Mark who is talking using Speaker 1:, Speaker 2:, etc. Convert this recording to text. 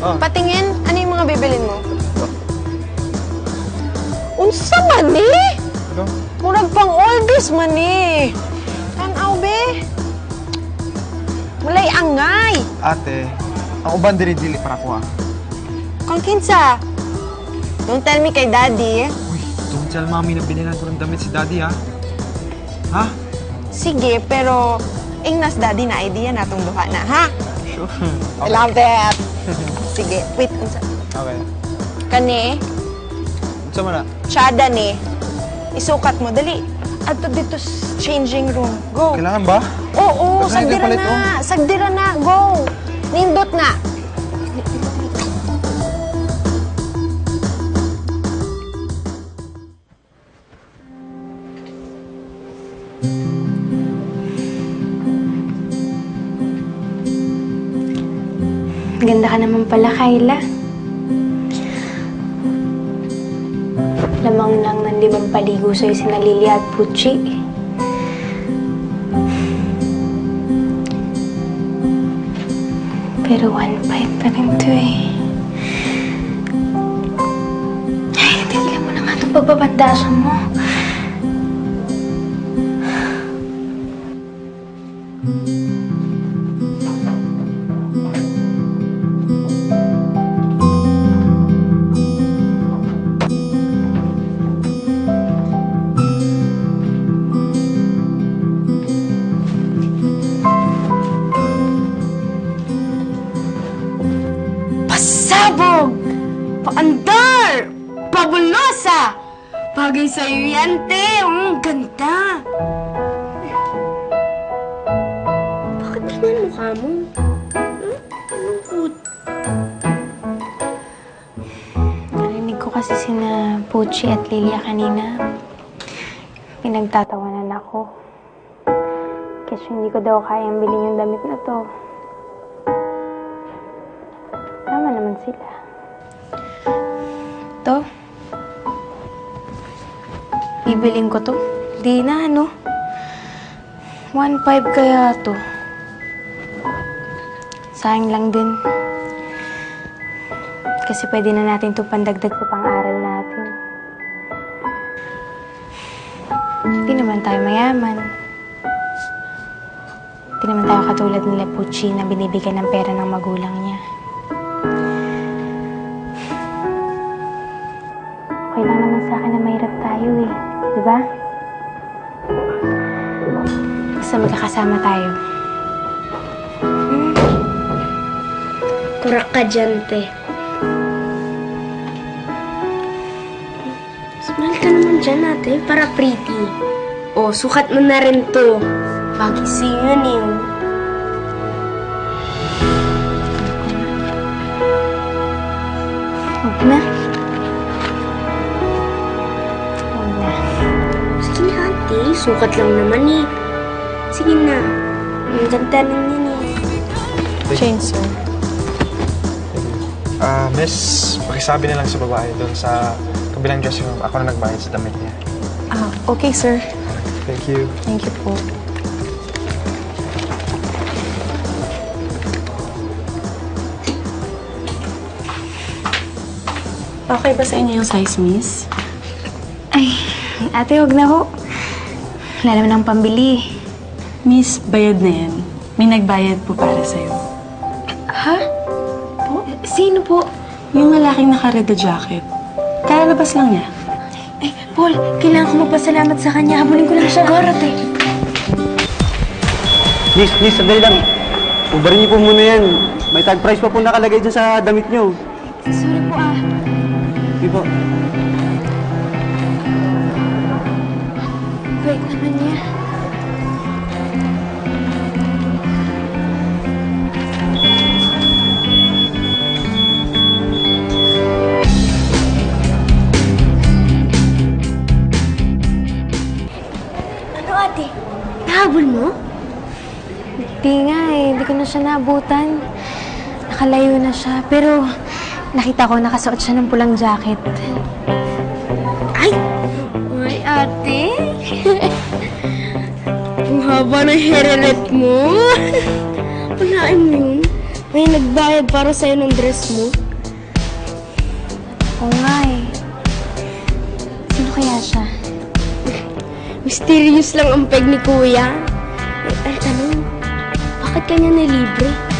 Speaker 1: Patingin, ano yung mga bibilin mo? Unsa man eh?
Speaker 2: Ano?
Speaker 1: Murag pang oldies man eh. Tanaw be. Mulay angay.
Speaker 2: Ate, ang uban dili para ko
Speaker 1: Kung kinsa? Don't tell me kay daddy.
Speaker 2: Uy, don't tell mami na binilan ko ng damit si daddy, ha? Ha?
Speaker 1: Sige, pero ingnas daddy na idea natong duha na, ha?
Speaker 2: Sure.
Speaker 1: I love that. Sige, wait, unsa?
Speaker 2: Okay.
Speaker 1: Kani,
Speaker 2: Unsa man na?
Speaker 1: tsada ni. Isukat mo, dali. Adto dito sa changing room. Go.
Speaker 2: Kailangan ba?
Speaker 1: Oo,
Speaker 2: Kasi
Speaker 1: sagdira
Speaker 2: palit,
Speaker 1: na. Sagdira na. Go. Nindot na.
Speaker 3: Ganda ka naman pala, Kyla. Lamang lang ng limang paligo sa'yo sina Lily at Pucci. Pero 1.5 pa rin to eh. Ay, tigilan mo na nga itong pagbabandasan mo.
Speaker 4: Pasabog! Paandar! Pabulosa! Bagay sa'yo yan, te. Ang ganda. Bakit ganyan mukha mo? Malungkot.
Speaker 3: Narinig ko kasi sina Pucci at Lilia kanina. Pinagtatawanan ako. Kasi hindi ko daw kayang bilhin yung damit na to. Tama naman sila. To? Bibiling ko to? Di na, ano? 1.5 kaya to. Sayang lang din. Kasi pwede na natin ito pandagdag sa pang-aral natin. Hindi naman tayo mayaman. Hindi naman tayo katulad nila Pucci na binibigyan ng pera ng magulang niya. Okay lang naman sa akin na mahirap tayo eh. Diba? Basta magkakasama tayo.
Speaker 4: Kurak ka dyan, te. Smile ka naman dyan, ate. Para pretty. O, sukat mo na rin to. Bagay sa'yo yun eh.
Speaker 3: Huwag na. Huwag na.
Speaker 4: Sige na, ate. Sukat lang naman eh. Sige na. Ang ganda lang yan eh.
Speaker 1: Change, sir.
Speaker 2: Miss, pakisabi na lang sa babae doon sa kabilang dressing room. Ako na nagbayad sa damit niya.
Speaker 1: Okay, sir.
Speaker 2: Thank you.
Speaker 1: Thank you po.
Speaker 5: Okay ba sa inyo yung size, miss?
Speaker 3: Ay, ate, huwag na ho. Wala naman ang pambili.
Speaker 5: Miss, bayad na yan. May nagbayad po para sa'yo.
Speaker 3: Ha? Sino po?
Speaker 5: Yung lalaking naka-red na jacket. Kalalabas lang niya.
Speaker 3: Ay, Paul, kailangan ko magpasalamat sa kanya. Habulin ko lang siya. Gorate.
Speaker 6: Miss, sandali lang. Ubarin niyo po muna yan. May tag price pa po nakalagay dyan sa damit niyo.
Speaker 3: Sorry po ah.
Speaker 6: Sige po.
Speaker 3: Wait naman niya.
Speaker 4: Ano, ate? Nahabol mo?
Speaker 3: Hindi nga eh. Hindi ko na siya naabutan. Nakalayo na siya. Pero nakita ko nakasuot siya ng pulang jacket.
Speaker 4: Ay! Uy, ate! Ang haba ng hairnet mo! Unain mo yun. May nagbayad para sa'yo ng dress mo.
Speaker 3: Oo nga eh. Sino kaya siya?
Speaker 4: Mysterious lang ang peg ni Kuya. Ang tanong, bakit kanya nilibre?